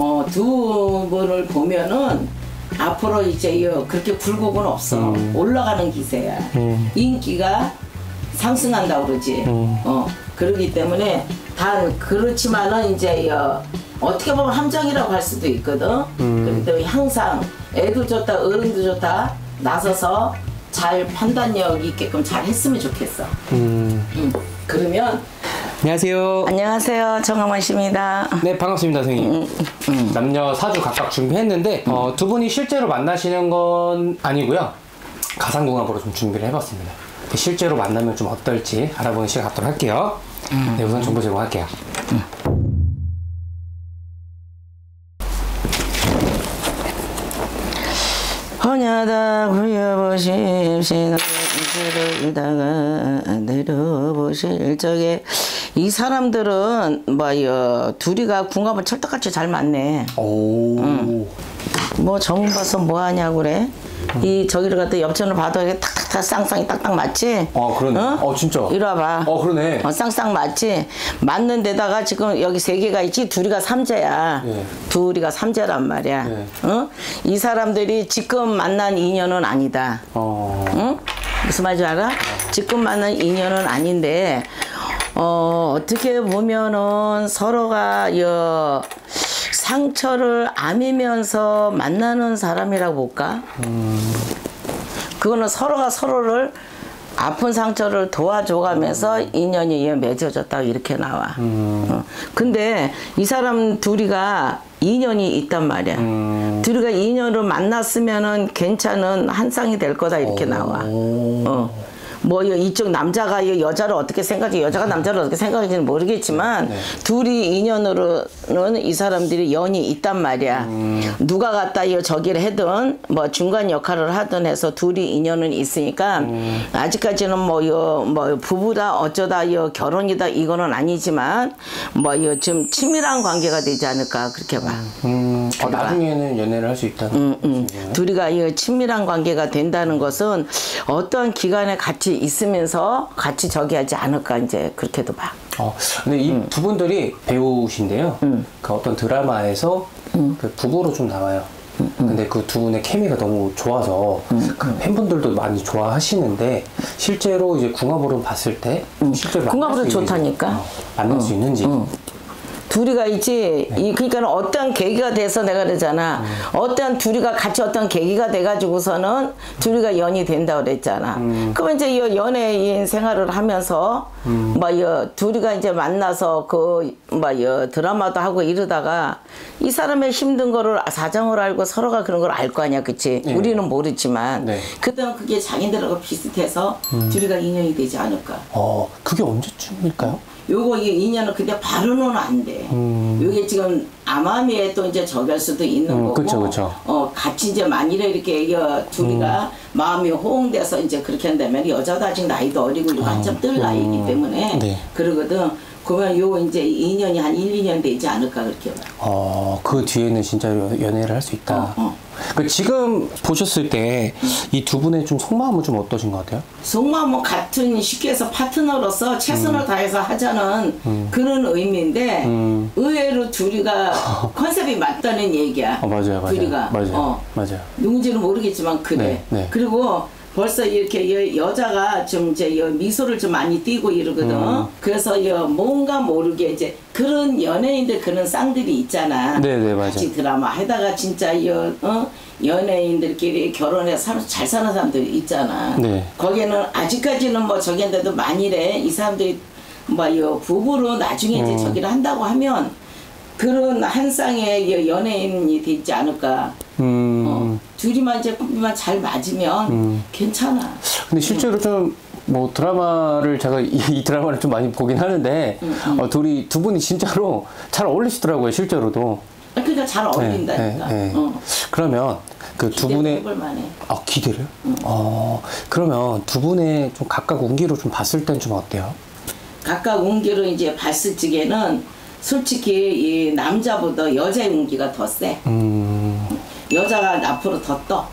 두 분을 보면은 앞으로 이제 그렇게 굴곡은 없어. 올라가는 기세야. 인기가 상승한다고 그러지. 그러기 때문에 단 그렇지만은 이제 어떻게 보면 함정이라고 할 수도 있거든. 그렇기 때문에 항상 애도 좋다 어른도 좋다 나서서 잘 판단력 있게끔 잘 했으면 좋겠어. 그러면 안녕하세요. 안녕하세요. 정강만 씨입니다. 네, 반갑습니다, 선생님. 남녀 사주 각각 준비했는데 두 분이 실제로 만나시는 건 아니고요. 가상궁합으로 좀 준비를 해봤습니다. 실제로 만나면 좀 어떨지 알아보는 시간 갖도록 할게요. 네, 우선 정보 제공할게요. 허냐다 구여보십시다 이다가 내려보실 적에 이 사람들은 둘이가 궁합을 찰떡같이 잘 맞네. 뭐 정문 봐서 뭐 하냐고 그래. 이 저기를 갖다 옆천을 봐도 이렇게 탁탁탁 쌍쌍이 딱딱 맞지? 그러네. 진짜. 이리 와봐. 그러네. 쌍쌍 맞지? 맞는 데다가 지금 여기 세 개가 있지? 둘이가 삼재야. 네. 둘이가 삼재란 말이야. 네. 이 사람들이 지금 만난 인연은 아니다. 응? 무슨 말인지 알아? 지금 만난 인연은 아닌데 어떻게 보면은 서로가 상처를 안으면서 만나는 사람이라고 볼까? 그거는 서로가 서로를 아픈 상처를 도와줘가면서 인연이 맺어졌다고 이렇게 나와. 근데 이 사람 둘이가 인연이 있단 말이야. 둘이가 인연을 만났으면은 괜찮은 한 쌍이 될 거다 이렇게 나와. 뭐 이쪽 남자가 여자를 어떻게 생각하지 여자가 남자를 어떻게 생각하지는 모르겠지만 둘이 인연으로는 이 사람들이 연이 있단 말이야. 누가 갖다 저기를 하든 뭐 중간 역할을 하든 해서 둘이 인연은 있으니까 아직까지는 뭐 부부다 어쩌다 결혼이다 이거는 아니지만 좀 친밀한 관계가 되지 않을까 그렇게 봐. 나중에는 연애를 할 수 있다. 둘이가 친밀한 관계가 된다는 것은 어떤 기간에 같이 있으면서 같이 저기 하지 않을까 이제 그렇게도 봐. 근데 이 두 분들이 배우신데요. 그 어떤 드라마에서 그 부부로 좀 나와요. 근데 그 두 분의 케미가 너무 좋아서 그 팬분들도 많이 좋아하시는데 실제로 이제 궁합으로 봤을 때 실제로 궁합으로 좋다니까. 만날 수 있는지. 둘이가 있지. 그러니까 어떤 계기가 돼서 내가 그러잖아. 어떤 둘이가 같이 어떤 계기가 돼가지고서는 둘이가 연이 된다고 그랬잖아. 그러면 이제 연예인 생활을 하면서 둘이가 이제 만나서 드라마도 하고 이러다가 이 사람의 힘든 거를 사정을 알고 서로가 그런 걸 알 거 아니야, 그치? 네. 우리는 모르지만. 네. 그때는 그게 자기들하고 비슷해서 둘이가 인연이 되지 않을까. 그게 언제쯤일까요? 요거 인연은 근데 바로는 안 돼. 요게 지금 암암리에 또 이제 저길 수도 있는 거고. 그쵸. 같이 이제 만일에 이렇게 둘이가 마음이 호응돼서 이제 그렇게 한다면 여자도 아직 나이도 어리고 이거 한참 뜰 나이이기 때문에 그러거든. 그러면 요 이제 2년이 한 1, 2년 되지 않을까 그렇게 봐요. 그 뒤에는 진짜 연애를 할 수 있다. 지금 보셨을 때 이 두 분의 좀 속마음은 좀 어떠신 것 같아요? 속마음은 같은 쉽게 해서 파트너로서 최선을 다해서 하자는 그런 의미인데 의외로 둘이가 컨셉이 맞다는 얘기야. 맞아요. 둘이가. 맞아요. 누군지는 모르겠지만 그래. 네. 그리고 벌써 이렇게 여자가 좀 이제 미소를 좀 많이 띠고 이러거든. 그래서 뭔가 모르게 이제 그런 연예인들 그런 쌍들이 있잖아. 네, 맞아요. 같이 드라마 하다가 진짜 연예인들끼리 결혼해서 잘 사는 사람들이 있잖아. 네. 거기는 아직까지는 뭐 저기인데도 만일에 이 사람들이 부부로 나중에 이제 저기를 한다고 하면 그런 한 쌍의 연예인이 되지 않을까. 둘이만 이제 꿈만 잘 맞으면 괜찮아. 근데 실제로 좀 뭐 드라마를 제가 이 드라마를 좀 많이 보긴 하는데 두 분이 진짜로 잘 어울리시더라고요, 실제로도. 그러니까 잘 어울린다니까. 그러면 그 두 분의 기대를? 그러면 두 분의 좀 각각 운기로 좀 봤을 땐 좀 어때요? 각각 운기로 이제 봤을 적에는 솔직히 이 남자보다 여자의 운기가 더 세. 여자가 앞으로 더 떠.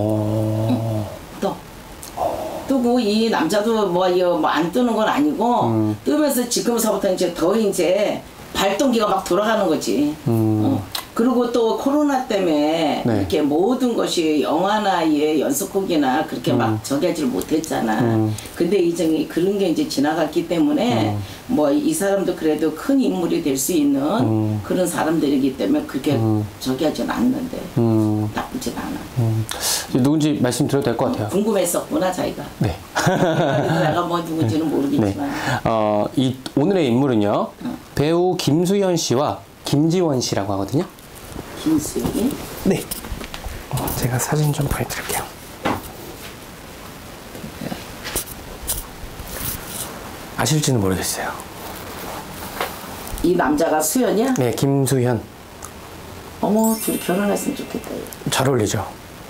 뜨고 이 남자도 안 뜨는 건 아니고 뜨면서 지금서부터 이제 더 이제 발동기가 막 돌아가는 거지. 그리고 또 코로나 때문에 네. 이렇게 모든 것이 영화나 연속곡이나 그렇게 막 저기하지를 못했잖아. 근데 이제 그런 게 이제 지나갔기 때문에 뭐 이 사람도 그래도 큰 인물이 될 수 있는 그런 사람들이기 때문에 그렇게 저기하지는 않는데 나쁘진 않아. 누군지 말씀드려도 될 것 같아요. 궁금했었구나 자기가. 네. 내가 뭐 누군지는 모르겠지만. 이 오늘의 인물은요. 배우 김수현 씨와 김지원 씨라고 하거든요. 김수현이? 네. 제가 사진 좀 보여드릴게요. 아실지는 모르겠어요. 이 남자가 수현이야? 네, 김수현. 어머, 둘이 결혼했으면 좋겠다. 잘 어울리죠?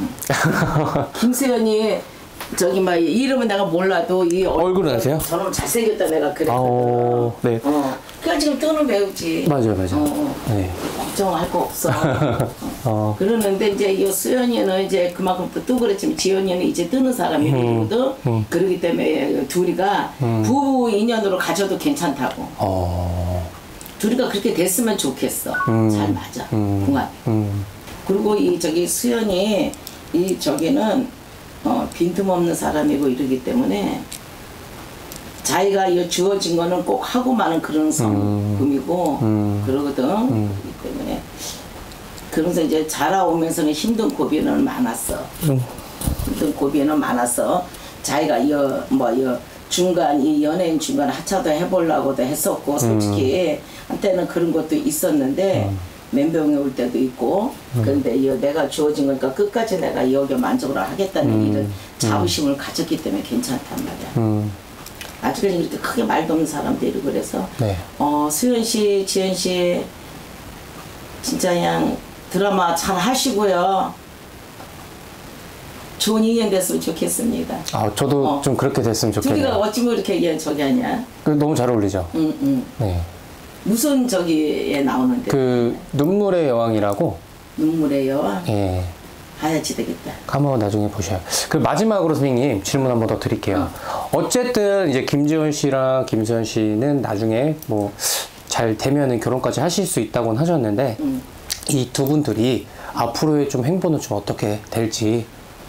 김수현이 저기 막 이름은 내가 몰라도 이 얼굴은 아세요? 저놈 잘생겼다 내가 그랬거든. 네. 그러니까 지금 뜨는 배우지. 맞아요. 네. 걱정할 거 없어. 그러는데 이제 이 수현이는 이제 그만큼 또 그랬지만 지연이는 이제 뜨는 사람이 되거든. 그러기 때문에 둘이가 부부 인연으로 가져도 괜찮다고. 둘이가 그렇게 됐으면 좋겠어. 잘 맞아. 궁합. 그리고 이 저기 수현이 이 저기는 빈틈없는 사람이고 이러기 때문에 자기가 이 주어진 거는 꼭 하고 마는 그런 성품이고 그러거든. 그렇기 때문에 그러면서 이제 자라오면서는 힘든 고비는 많았어. 힘든 고비는 많았어. 자기가 중간 이 연예인 중간 하차도 해보려고도 했었고 솔직히 한때는 그런 것도 있었는데 멘병이 올 때도 있고 그런데 내가 주어진 거니까 끝까지 내가 여기에 만족을 하겠다는 이런 자부심을 가졌기 때문에 괜찮단 말이야. 아직까지 이렇게 크게 말도 없는 사람들이 그래서 네. 수현 씨, 지연 씨 진짜 그냥 드라마 잘 하시고요. 좋은 인연 됐으면 좋겠습니다. 저도 좀 그렇게 됐으면 좋겠네요. 둘이가 어찌면 이렇게 저기 하냐? 너무 잘 어울리죠? 네. 무슨 저기에 나오는데? 그 눈물의 여왕이라고. 눈물의 여왕? 예. 봐야지 되겠다. 한번 나중에 보셔요. 그 마지막으로 선생님 질문 한번 더 드릴게요. 어쨌든 이제 김지원 씨랑 김수현 씨는 나중에 뭐 잘 되면은 결혼까지 하실 수 있다고는 하셨는데 이 두 분들이 앞으로의 좀 행보는 좀 어떻게 될지.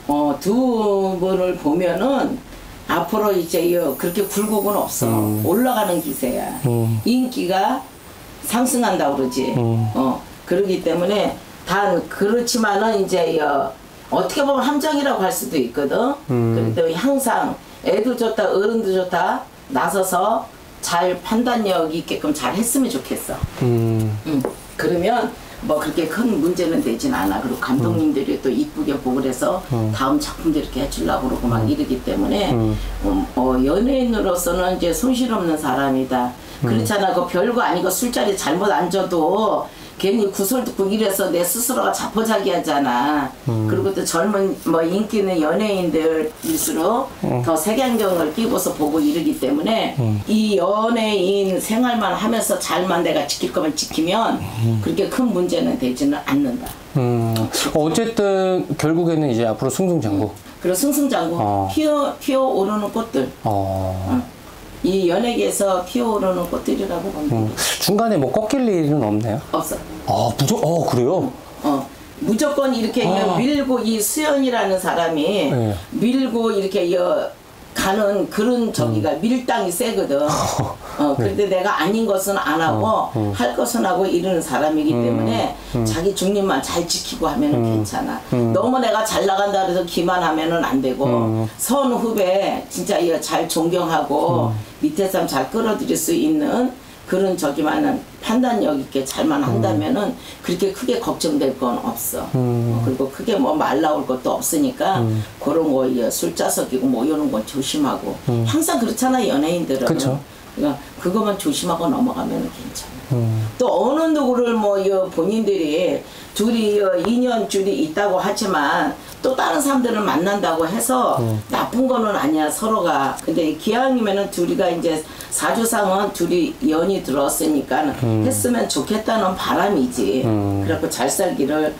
두 분을 보면은 앞으로 이제 그렇게 굴곡은 없어. 올라가는 기세야. 인기가 상승한다고 그러지. 그러기 때문에 단 그렇지만은 이제 어떻게 보면 함정이라고 할 수도 있거든. 그렇기 때문에 항상 애도 좋다 어른도 좋다 나서서 잘 판단력 있게끔 잘 했으면 좋겠어. 그러면 뭐 그렇게 큰 문제는 되진 않아. 그리고 감독님들이 또 이쁘게 보고 그래서 다음 작품도 이렇게 해주려고 그러고 막 이러기 때문에 연예인으로서는 이제 손실 없는 사람이다. 그렇잖아. 그 별거 아니고 술자리 잘못 앉아도 괜히 구설 듣고 이래서 내 스스로가 자포자기하잖아. 그리고 또 젊은 뭐 인기 있는 연예인들일수록 더 색안경을 끼고서 보고 이러기 때문에 이 연예인 생활만 하면서 잘만 내가 지킬 거면 지키면 그렇게 큰 문제는 되지는 않는다. 어쨌든 결국에는 이제 앞으로 승승장구. 그리고 승승장구 피어오르는 꽃들. 이 연예계에서 피어오르는 꽃들이라고 봅니다. 중간에 뭐 꺾일 일은 없나요? 없어. 그래요? 무조건 이렇게 밀고 이 수연이라는 사람이 밀고 이렇게 가는 그런 저기가 밀당이 세거든. 그런데 내가 아닌 것은 안 하고 할 것은 하고 이러는 사람이기 때문에 자기 중립만 잘 지키고 하면은 괜찮아. 너무 내가 잘 나간다 그래서 기만하면은 안 되고 선 후배 진짜 잘 존경하고 밑에 사람 잘 끌어들일 수 있는 그런 저기만은 판단력 있게 잘만 한다면은 그렇게 크게 걱정될 건 없어. 그리고 크게 뭐 말 나올 것도 없으니까 그런 거 술자석이고 뭐 이런 건 조심하고 항상 그렇잖아 연예인들은. 그쵸. 그러니까 그것만 조심하고 넘어가면 괜찮아. 또 어느 누구를 뭐 본인들이 둘이 인연줄이 있다고 하지만 또 다른 사람들을 만난다고 해서 나쁜 거는 아니야 서로가. 근데 기왕이면은 둘이가 이제 사주상은 둘이 연이 들었으니까 했으면 좋겠다는 바람이지. 그래갖고 잘 살기를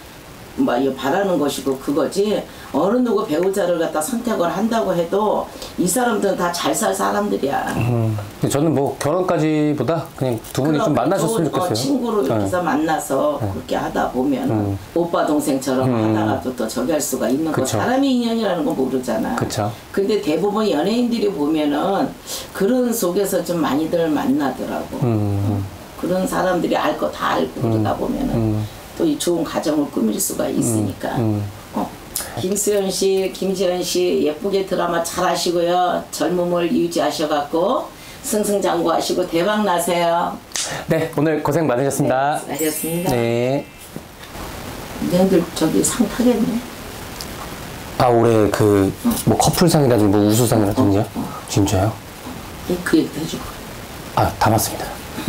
뭐 바라는 것이고 그거지. 어느 누구 배우자를 갖다 선택을 한다고 해도 이 사람들은 다 잘 살 사람들이야. 저는 뭐 결혼까지보다 그냥 두 분이 좀 만나셨으면 좋겠어요. 친구로 이렇게 해서 만나서 그렇게 하다 보면 오빠 동생처럼 하다가도 또 저기 할 수가 있는 거. 사람의 인연이라는 건 모르잖아. 그쵸. 근데 대부분 연예인들이 보면은 그런 속에서 좀 많이들 만나더라고. 그런 사람들이 알 거 다 알고 그러다 보면은 또 이 좋은 가정을 꾸밀 수가 있으니까. 김수현 씨, 김지현 씨 예쁘게 드라마 잘 하시고요. 젊음을 유지하셔갖고 승승장구하시고 대박 나세요. 네, 오늘 고생 많으셨습니다. 네, 수고하셨습니다. 네. 너희들 저기 상 타겠네. 아, 올해 그 뭐 커플상이라든지 뭐 우수상이라든지요? 진짜요? 그 얘기도 해주고. 아, 담았습니다.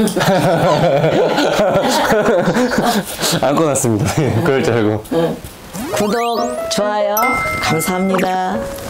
안 꺼놨습니다. 그럴 줄 알고. 구독, 좋아요 감사합니다.